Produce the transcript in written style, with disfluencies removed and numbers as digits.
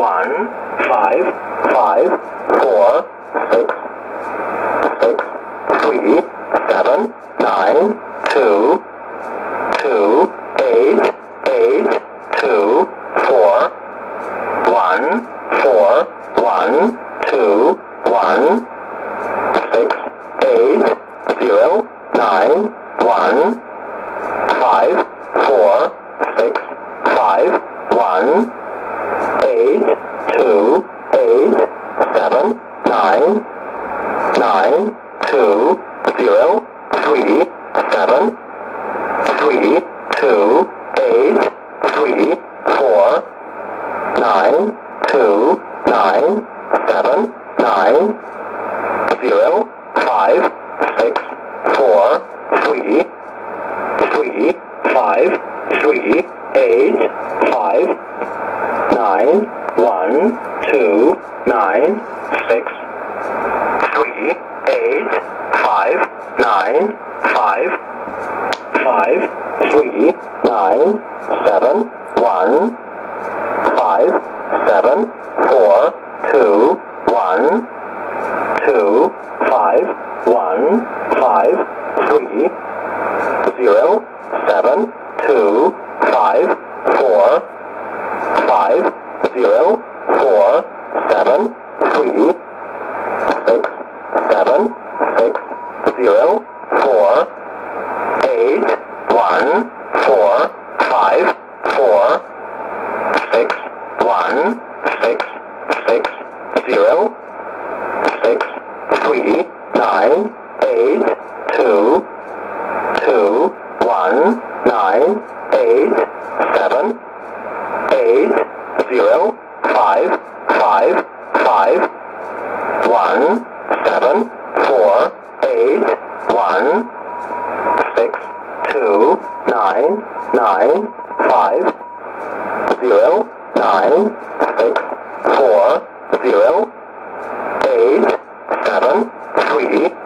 1, 5, 5, 4, 6, 6, 3, 7, 9, 2, 2, 8, 8, 2, 4, 1, 4, 1, 2, 1, 6, 8, 0, 9, 1, 5, 4, 6, 5, 1, 8, 2, 8, 7, 9, 9, 2, 0, 3, 7, 3, 2, 8, 3, 4, 9, 2, 9, 7, 9, 0, 5, 6, 4, 3, 3, 5, 3, 8, 5, 9, 1, 2, 9, 6, 3, 8, 5, 9, 5, 5, 3, 9, 7, 1, 5, 7, 4, 2, 1, 2, 5, 1, 5, 3, 0, 7, 2, 5, 4, 5, 0, 4, 7, 3, 6, 7, 6, 0, 4, 8, 1, 4, 5, 4, 6, 1, 6, 6, 0, 6, 3, 9, 8, 2, 2, 1, 9, 8, 7, 8, 0, 5, 5, 5, 1, 7, 4, 8, 1, 6, 2, 9, 9, 5, 0, 9, 6, 4, 0, 8, 7, 3,